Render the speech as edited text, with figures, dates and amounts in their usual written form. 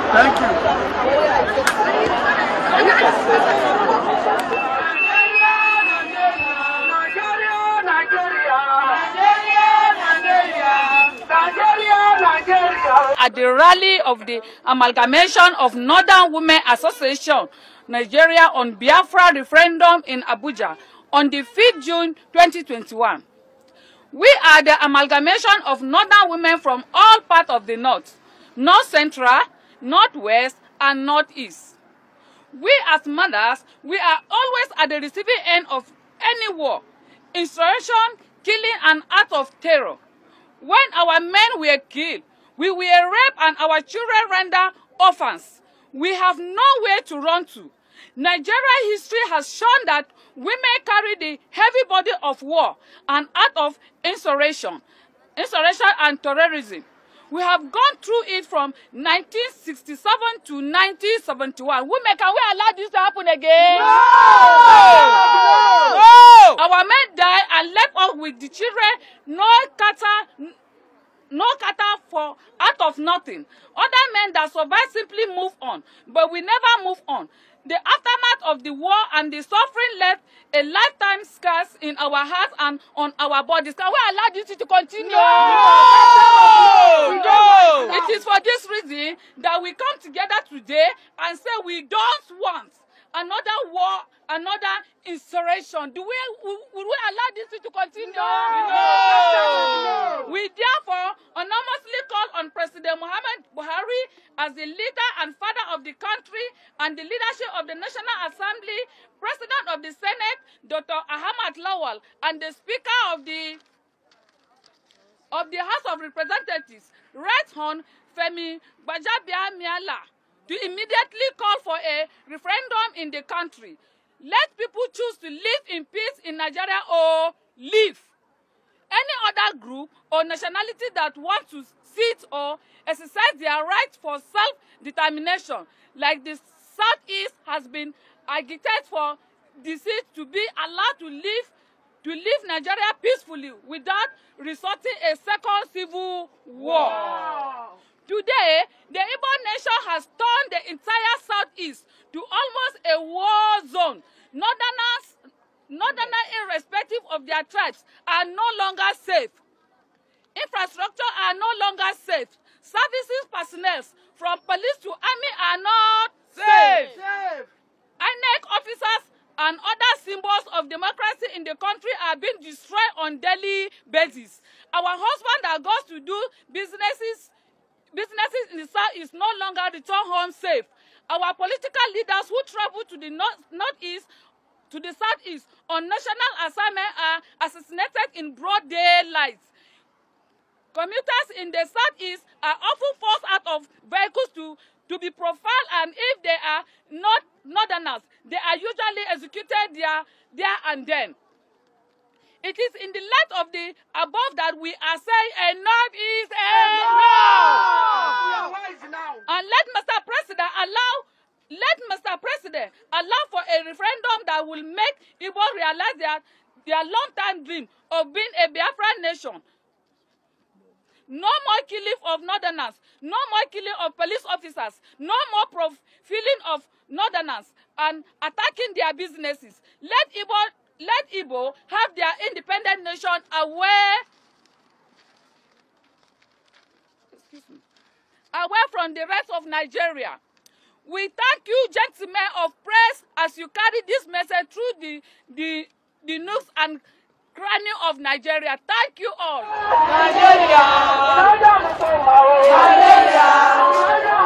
Thank you. At the rally of the Amalgamation of Northern Women Association, Nigeria on Biafra referendum in Abuja on the 5th June 2021. We are the amalgamation of Northern women from all parts of the North, North Central, Northwest, and Northeast. We as mothers, we are always at the receiving end of any war, insurrection, killing, and act of terror. When our men were killed, we were raped and our children rendered orphans. We have nowhere to run to. Nigeria history has shown that women carry the heavy burden of war and act of insurrection and terrorism. We have gone through it from 1967 to 1971. Women, can we allow this to happen again? No! No! Our men died and left us with the children, no cattle for out of nothing. Other men that survived simply move on, but we never move on. The aftermath of the war and the suffering left a lifetime scars in our hearts and on our bodies. Can we allow this to continue? No! No! It is for this reason that we come together today and say we don't want another war, another insurrection. Would we allow this to continue? No! We therefore unanimously call on President Muhammad Buhari as the leader and father of the country and the leadership of the National Assembly, President of the Senate, Dr. Ahmad Lawal, and the Speaker of the House of Representatives, Right Hon. Femi Gbajabiamila, to immediately call for a referendum in the country. Let people choose to live in peace in Nigeria or leave. Any other group or nationality that wants to sit or exercise their right for self-determination, like the Southeast has been agitated for the seat to be allowed to live Nigeria peacefully without resorting a second civil war. Wow. Today, the Igbo nation has turned the entire Southeast to almost a war zone. Northerners, irrespective of their tribes, are no longer safe. Infrastructure are no longer safe. Services personnel, from police to army, are not safe. INEC officers and other symbols of democracy in the country are being destroyed on daily basis. Our husband that goes to do businesses in the South is no longer return home safe. Our political leaders who travel to the Northeast, to the Southeast on national assignment are assassinated in broad daylight. Commuters in the Southeast are often forced out of vehicles to be profiled, and if they are not Northerners, they are usually executed there and then. It is in the light of the above that we are saying enough is enough. And let Mr. President allow for a referendum that will make Igbo realize their long-time dream of being a Biafran nation. No more killing of Northerners, no more killing of police officers, no more profiling of Northerners and attacking their businesses. Let Igbo have their independent nation away from the rest of Nigeria. We thank you, gentlemen of press, as you carry this message through the nooks and crannies of Nigeria. Thank you all. Nigeria.